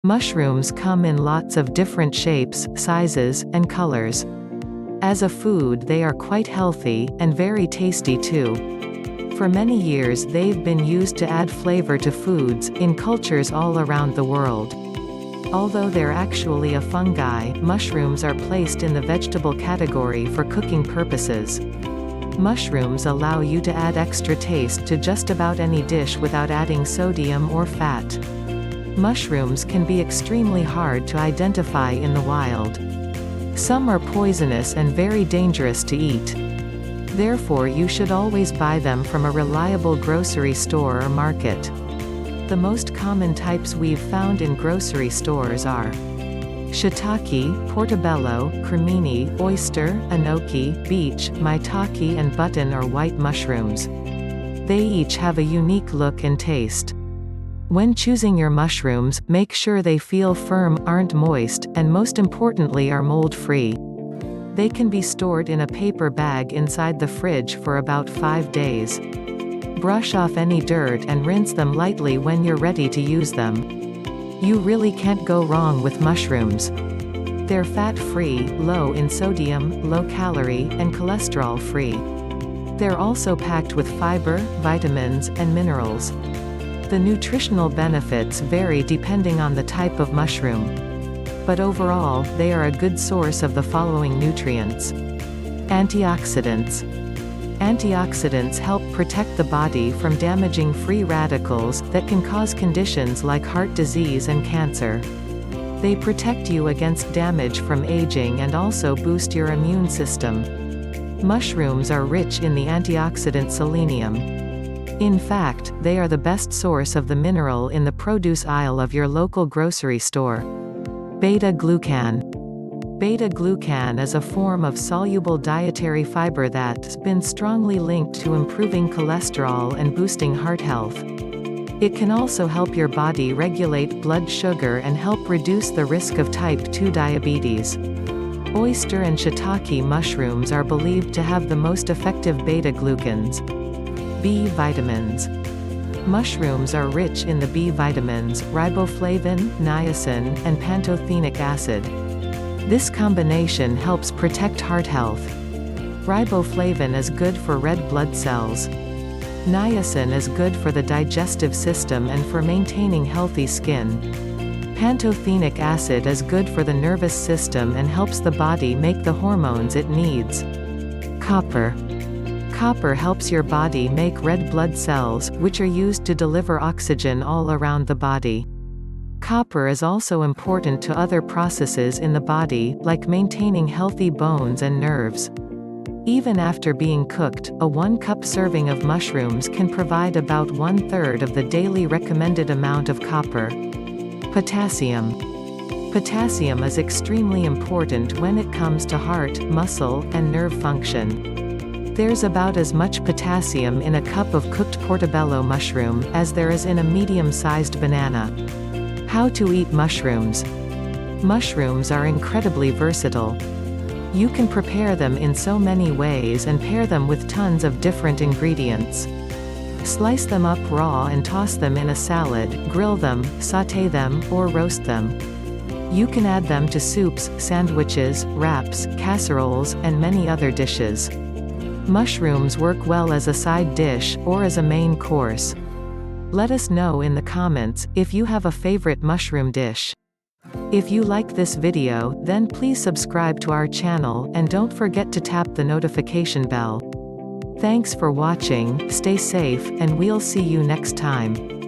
Mushrooms come in lots of different shapes, sizes, and colors. As a food they are quite healthy, and very tasty too. For many years they've been used to add flavor to foods, in cultures all around the world. Although they're actually a fungi, mushrooms are placed in the vegetable category for cooking purposes. Mushrooms allow you to add extra taste to just about any dish without adding sodium or fat. Mushrooms can be extremely hard to identify in the wild. Some are poisonous and very dangerous to eat. Therefore you should always buy them from a reliable grocery store or market. The most common types we've found in grocery stores are shiitake, portobello, cremini, oyster, enoki, beech, maitake and button or white mushrooms. They each have a unique look and taste. When choosing your mushrooms, make sure they feel firm, aren't moist, and most importantly are mold-free. They can be stored in a paper bag inside the fridge for about 5 days. Brush off any dirt and rinse them lightly when you're ready to use them. You really can't go wrong with mushrooms. They're fat-free, low in sodium, low-calorie, and cholesterol-free. They're also packed with fiber, vitamins, and minerals. The nutritional benefits vary depending on the type of mushroom. But overall, they are a good source of the following nutrients. Antioxidants. Antioxidants help protect the body from damaging free radicals that can cause conditions like heart disease and cancer. They protect you against damage from aging and also boost your immune system. Mushrooms are rich in the antioxidant selenium. In fact, they are the best source of the mineral in the produce aisle of your local grocery store. Beta-glucan. Beta-glucan is a form of soluble dietary fiber that's been strongly linked to improving cholesterol and boosting heart health. It can also help your body regulate blood sugar and help reduce the risk of type 2 diabetes. Oyster and shiitake mushrooms are believed to have the most effective beta-glucans. B vitamins. Mushrooms are rich in the B vitamins, riboflavin, niacin, and pantothenic acid. This combination helps protect heart health. Riboflavin is good for red blood cells. Niacin is good for the digestive system and for maintaining healthy skin. Pantothenic acid is good for the nervous system and helps the body make the hormones it needs. Copper. Copper helps your body make red blood cells, which are used to deliver oxygen all around the body. Copper is also important to other processes in the body, like maintaining healthy bones and nerves. Even after being cooked, a 1-cup serving of mushrooms can provide about 1/3 of the daily recommended amount of copper. Potassium. Potassium is extremely important when it comes to heart, muscle, and nerve function. There's about as much potassium in a cup of cooked portobello mushroom as there is in a medium-sized banana. How to eat mushrooms. Mushrooms are incredibly versatile. You can prepare them in so many ways and pair them with tons of different ingredients. Slice them up raw and toss them in a salad, grill them, sauté them, or roast them. You can add them to soups, sandwiches, wraps, casseroles, and many other dishes. Mushrooms work well as a side dish, or as a main course. Let us know in the comments, if you have a favorite mushroom dish. If you like this video, then please subscribe to our channel, and don't forget to tap the notification bell. Thanks for watching, stay safe, and we'll see you next time.